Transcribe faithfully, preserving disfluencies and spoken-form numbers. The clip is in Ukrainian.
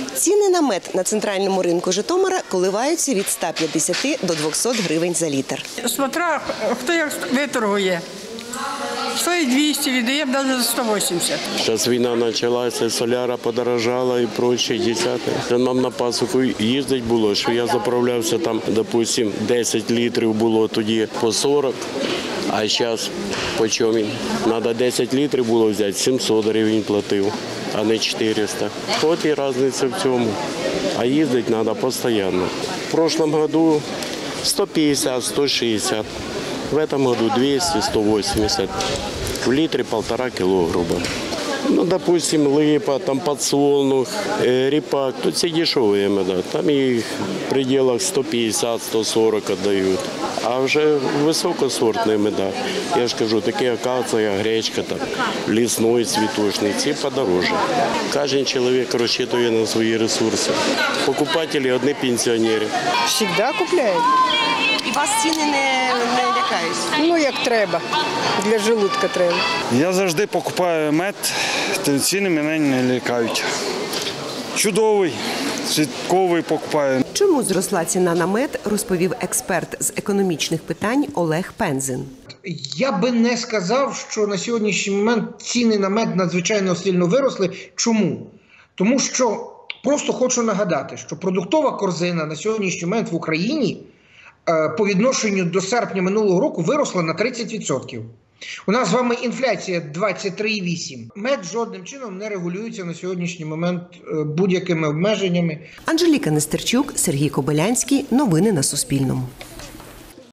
Ціни на мед на центральному ринку Житомира коливаються від ста п'ятдесяти до двохсот гривень за літр. Смотря хто як виторгує. Стоїть двісті, віддаємо навіть за сто вісімдесят. Зараз війна почалася, соляра подорожала і прочі, десяте. Нам на пасіку їздити було, що я заправлявся там, допустимо, десять літрів було тоді по сорок, а зараз по чому він? Треба десять літрів було взяти, сімсот гривень платив, а не чотириста. От і різниця в цьому. А їздити треба постійно. В прошлом году сто п'ятдесят - сто шістдесят. В этом году двести - сто восемьдесят. В литре полтора кило, грубо. Ну, допустим, липа, там подсолнух, э, репак. Тут все дешевые меда. Там их в пределах сто пятьдесят - сто сорок отдают. А вже високосортні меда. Я ж кажу, такі акація, гречка, там, лісний, цвіточний, ці подорожчі. Кожен чоловік розчитує на свої ресурси. Покупателі – одні пенсіонери. Завжди купляють. І вас ціни не, не лякають? Ну, як треба. Для желудка треба. Я завжди покупаю мед, ціни мене не лякають. Чудовий, святковий покупаю. Чому зросла ціна на мед, розповів експерт з економічних питань Олег Пензин. Я би не сказав, що на сьогоднішній момент ціни на мед надзвичайно сильно виросли. Чому? Тому що, просто хочу нагадати, що продуктова корзина на сьогоднішній момент в Україні по відношенню до серпня минулого року виросла на тридцять відсотків. У нас з вами інфляція двадцять три цілих вісім десятих. Мед жодним чином не регулюється на сьогоднішній момент будь-якими обмеженнями. Анжеліка Нестерчук, Сергій Кобилянський. Новини на Суспільному.